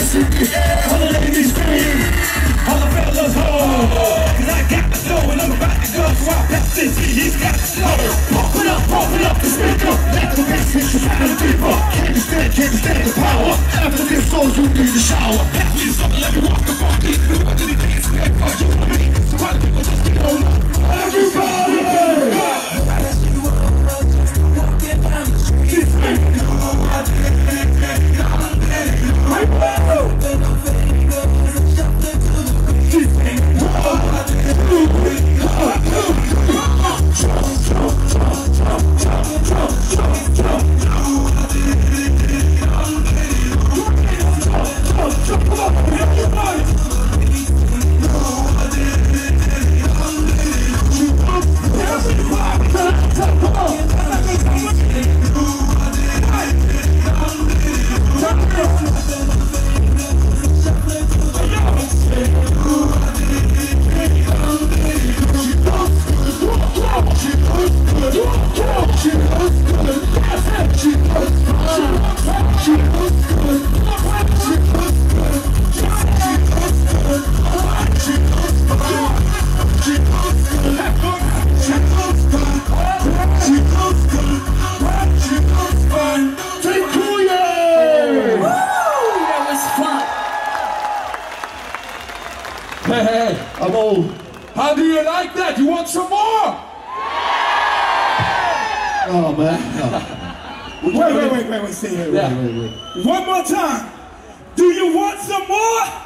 hands in the air. All the ladies scream, all the fellas hold. Cause I got the flow and I'm about to go. So I'll pass this beat, he's got the slow. Pump it up the speaker. Let the bass hit you pound deeper. Can't stand the power. After this song you need a shower. Pass me something, let me walk the funky. What did he dance like? Oh, you want me? So why do people just get on up? Everybody! Hey, I'm old. How do you like that? You want some more? Oh, man. No. Wait, stay here. Wait. One more time. Do you want some more?